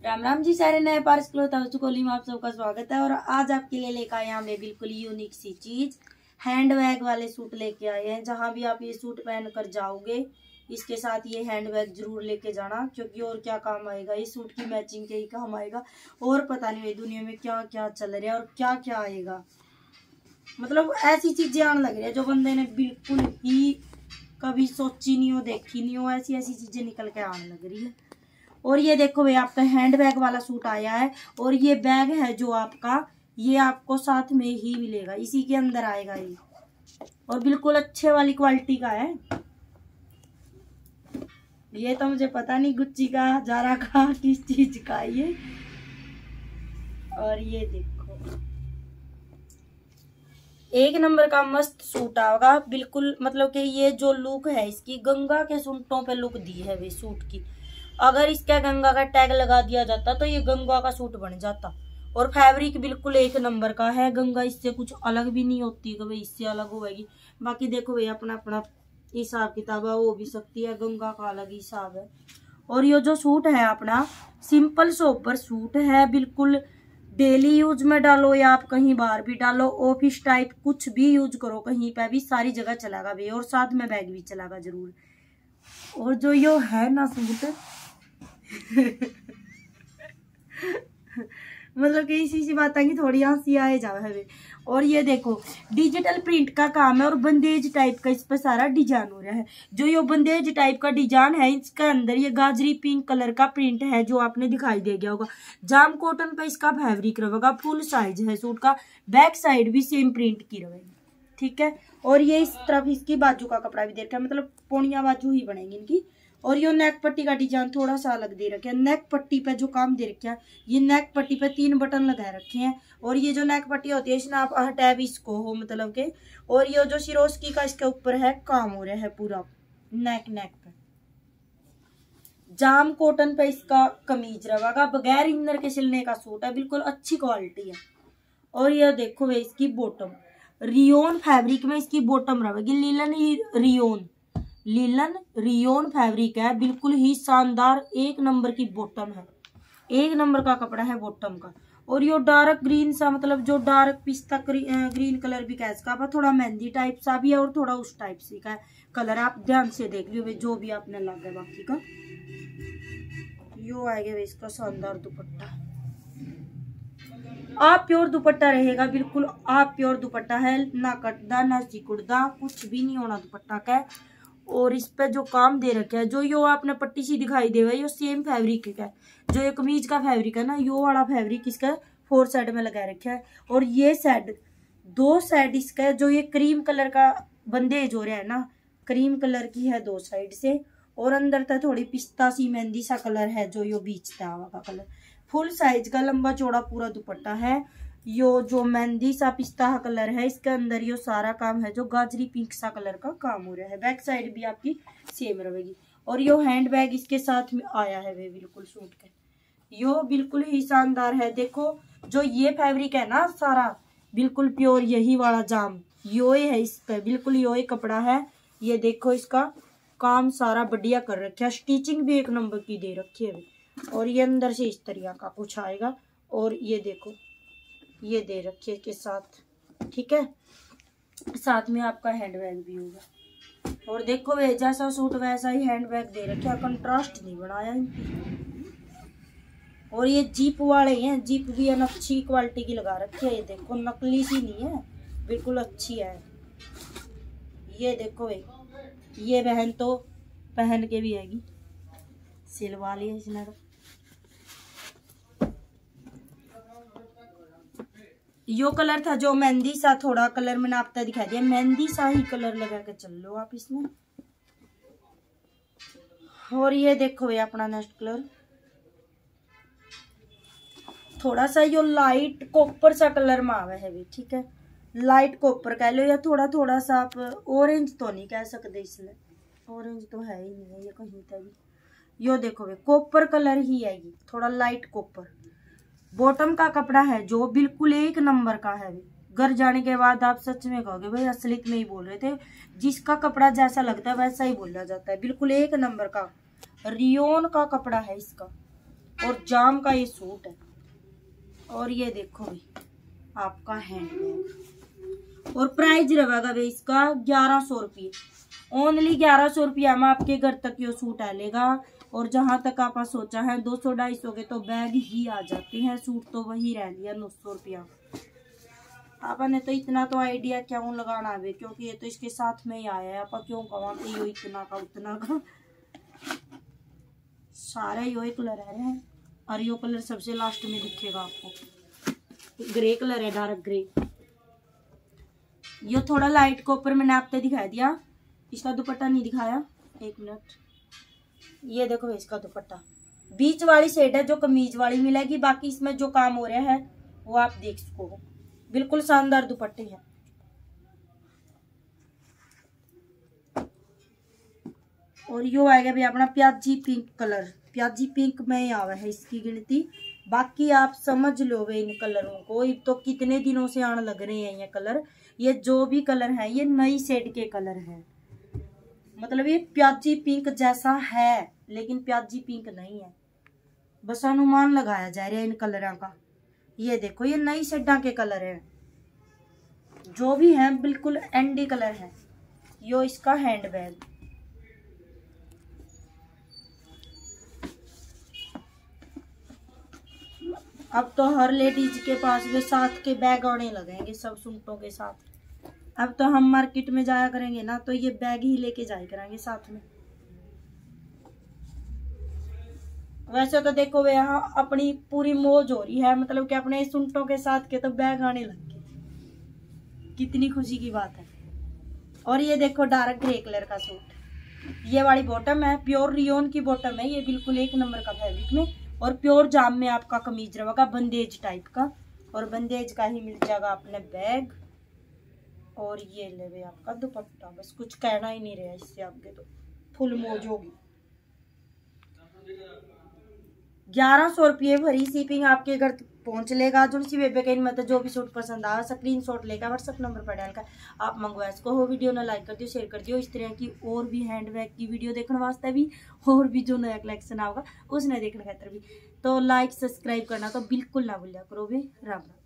राम राम जी सारे नए parse cloth Koli में आप सबका स्वागत है। और आज आपके लिए लेकर आए हमने बिल्कुल यूनिक सी चीज, हैंड बैग वाले सूट लेके आए हैं। जहां भी आप ये सूट पहन कर जाओगे इसके साथ ये हैंड बैग जरूर लेके जाना, क्योंकि और क्या काम आएगा, इस सूट की मैचिंग के ही काम आएगा। और पता नहीं दुनिया में क्या क्या चल रहा है और क्या क्या आएगा, मतलब ऐसी चीजें आने लग रही है जो बंदे ने बिल्कुल ही कभी सोची नहीं हो, देखी नहीं हो, ऐसी ऐसी चीजें निकल के आने लग रही है। और ये देखो भाई, आपका हैंड बैग वाला सूट आया है और ये बैग है जो आपका, ये आपको साथ में ही मिलेगा, इसी के अंदर आएगा ये, और बिल्कुल अच्छे वाली क्वालिटी का है। ये तो मुझे पता नहीं गुच्ची का, जारा का, किस चीज का ये। और ये देखो, एक नंबर का मस्त सूट आएगा बिल्कुल। मतलब कि ये जो लुक है इसकी, गंगा के सूटों पे लुक दी है वे सूट की। अगर इसका गंगा का टैग लगा दिया जाता तो ये गंगा का सूट बन जाता। और फैब्रिक बिल्कुल एक नंबर का है। गंगा इससे कुछ अलग भी नहीं होती कि भाई इससे अलग होगी। बाकी देखो भाई, अपना अपना हिसाब किताब है, वो भी सकती है, गंगा का अलग हिसाब है। और ये जो सूट है अपना, सिंपल सोबर सूट है बिल्कुल। डेली यूज में डालो या आप कहीं बाहर भी डालो, ऑफिस टाइप कुछ भी यूज करो, कहीं पे भी सारी जगह चलेगा भाई। और साथ में बैग भी चलेगा जरूर। और जो यो है ना सूट मतलब कि इसी बात है कि थोड़ी हंसी आए जावे है। और ये देखो, डिजिटल प्रिंट का काम है और बंदेज टाइप का इस पर सारा डिजाइन हो रहा है। जो ये बंदेज टाइप का डिजाइन है, इसके अंदर ये गाजरी पिंक कलर का प्रिंट है जो आपने दिखाई दे गया होगा। जाम कॉटन पे इसका फैब्रिक रहेगा, फुल साइज है सूट का। बैक साइड भी सेम प्रिंट की रहेगी, ठीक है। और ये इस तरफ इसकी बाजू का कपड़ा भी दे रखा है, मतलब पोनिया बाजू ही बनेगी इनकी। और ये नेक पट्टी का डिजाइन थोड़ा सा अलग दे रखे है। नेक पट्टी पे जो काम दे रखे है, ये नेक पट्टी पे 3 बटन लगाए रखे हैं। और ये जो नेक पट्टी होती है इसमें आप हटैब इसको हो, मतलब के। और ये जो सिरोस्की का इसके ऊपर है काम हो रहा है पूरा नेक पे। जाम कॉटन पे इसका कमीज रहेगा, बगैर इनर के सिलने का सूट है, बिल्कुल अच्छी क्वालिटी है। और ये देखो वे इसकी बॉटम, रियोन फैब्रिक में इसकी बॉटम रहेगी। लिलन रियोन फैब्रिक है, बिल्कुल ही शानदार, एक नंबर की बॉटम है, एक नंबर का कपड़ा है बॉटम का। और ये डार्क ग्रीन सा, मतलब जो डार्क पिस्ता ग्रीन कलर भी कह इसका, थोड़ा मेहंदी टाइप सा भी है और थोड़ा उस टाइप से का कलर। आप ध्यान से देख लियो जो भी आपने लगा बाकी का। यो आएगा इसका शानदार दुपट्टा, आप प्योर दुपट्टा रहेगा बिल्कुल। आप प्योर दुपट्टा है, ना कटदा ना सिकुड़दा, कुछ भी नहीं होना दुपट्टा का। और इस पे जो काम दे रखा है, जो यो आपने पट्टी सी दिखाई दे रहा है, यो सेम फैब्रिक का है। जो ये कमीज का फैब्रिक है ना, यो वाला फैब्रिक इसका 4 साइड में लगा रखा है। और ये साइड 2 साइड इसका, जो ये क्रीम कलर का बंदेज हो रहा है ना, क्रीम कलर की है 2 साइड से। और अंदर तक थोड़ी पिस्ता सी मेहंदी सा कलर है, जो यो बीच हवा का कलर। फुल साइज का लंबा चौड़ा पूरा दुपट्टा है। यो जो मेहंदी सा पिस्ता कलर है, इसके अंदर यो सारा काम है जो गाजरी पिंक सा कलर का काम हो रहा है। बैक साइड भी आपकी सेम रहेगी। और यो हैंड बैग इसके साथ में आया है वे बिल्कुल सूट के, यो बिल्कुल ही शानदार है। देखो जो ये फैब्रिक है ना सारा बिल्कुल प्योर, यही वाला जाम यो है इस पे, बिल्कुल यो ही कपड़ा है। ये देखो इसका काम सारा बढ़िया कर रखा है, स्टिचिंग भी एक नंबर की दे रखी है। और ये अंदर से इस तरह का कुछ आएगा। और ये देखो ये दे रखिए के साथ, ठीक है, साथ में आपका हैंड बैग भी होगा। और देखो वे जैसा सूट वैसा ही हैंड बैग दे रखा, कंट्रास्ट नहीं बनाया इनकी। और ये जीप वाले हैं, जीप भी अच्छी क्वालिटी की लगा रखी है। ये देखो नकली सी नहीं है, बिल्कुल अच्छी है। ये देखो वे, ये बहन तो पहन के भी आएगी, सिलवा लिया इसने। यो कलर था जो मेहंदी सा, थोड़ा कलर मैंने आपको दिखा दिया, मेहंदी सा ही कलर लगा के चल लो आप इसमें। और ये देखो ये अपना नेक्स्ट कलर, थोड़ा सा यो लाइट कॉपर सा कलर में आवा है भी, ठीक है, लाइट कॉपर कह लो या थोड़ा थोड़ा सा आप ऑरेंज तो नहीं कह सकते, इसमें ऑरेंज तो है ही नहीं है ये कहीं तक भी। यो देखो वे कॉपर कलर ही आएगी, थोड़ा लाइट कॉपर। बॉटम का कपड़ा है जो बिल्कुल एक नंबर का है। घर जाने के बाद आप सच में कहोगे भाई असलियत में ही बोल रहे थे। जिसका कपड़ा जैसा लगता है वैसा ही बोला जाता है, बिल्कुल एक नंबर का रियोन का कपड़ा है इसका। और जाम का ये सूट है। और ये देखो भाई आपका हैंडबैग, और प्राइस रहेगा भाई इसका 1100 रुपये। ओनली 1100 रुपया में आपके घर तक ये सूट आएगा। और जहाँ तक आप सोचा है 200-250 के तो बैग ही आ जाते हैं, सूट तो वही रह लिया 900 रुपया। आपने तो इतना तो आइडिया क्यों लगाना है, क्योंकि ये तो इसके साथ में ही आया है। आप क्यों कमाते यो इतना का उतना का, सारे यो ही कलर है। और यो कलर सबसे लास्ट में दिखेगा आपको, ग्रे कलर है, डार्क ग्रे। ये थोड़ा लाइट कॉपर मैंने आपको दिखा दिया, इसका दुपट्टा नहीं दिखाया, एक मिनट। ये देखो इसका दुपट्टा बीच वाली शेड है जो कमीज वाली मिलेगी, बाकी इसमें जो काम हो रहा है वो आप देख सको, बिल्कुल शानदार दुपट्टे हैं। और यो आएगा भी अपना प्याजी पिंक कलर, प्याजी पिंक में ही आवा है इसकी गिनती। बाकी आप समझ लो वे इन कलरों को, तो कितने दिनों से आने लग रहे हैं ये कलर। ये जो भी कलर है ये नई शेड के कलर है, मतलब ये प्याजी पिंक जैसा है लेकिन प्याजी पिंक नहीं है, बस अनुमान लगाया जा रहा है इन कलरों का। ये देखो ये नई शेडा के कलर है, जो भी है बिल्कुल एंडी कलर है। यो इसका हैंडबैग, अब तो हर लेडीज के पास वे साथ के बैग आने लगेंगे सब सूटों के साथ। अब तो हम मार्केट में जाया करेंगे ना तो ये बैग ही लेके जाया करेंगे साथ में। वैसे तो देखो वे यहाँ अपनी पूरी मौज हो रही है, मतलब कि अपने सूटों के साथ के तो बैग आने लग गए, कितनी खुशी की बात है। और ये देखो डार्क ग्रे कलर का सूट, ये वाली बॉटम है, प्योर रियोन की बॉटम है ये, बिल्कुल एक नंबर का फैब्रिक में। और प्योर जाम में आपका कमीज रहेगा बंदेज टाइप का, और बंदेज का ही मिल जाएगा अपने बैग। और ये ले आपका दुपट्टा, बस कुछ कहना ही नहीं रहा इससे आगे, तो फुल मौज होगी। 1100 रुपये भरी शिपिंग आपके घर पहुंच लेगा। जुड़सी बेबे कहीं मतलब जो भी सूट पसंद आ स्क्रीनशॉट लेगा व्हाट्सएप नंबर पर डालकर आप मंगवा इसको। हो वीडियो ना लाइक कर दियो, शेयर कर दियो। इस तरह की और भी हैंडबैग की वीडियो देखने वास्ते भी, और भी जो नया कलेक्शन आएगा उसने देखने खातर भी, तो लाइक सब्सक्राइब करना तो बिल्कुल ना भूलिया करो भी। राम राम।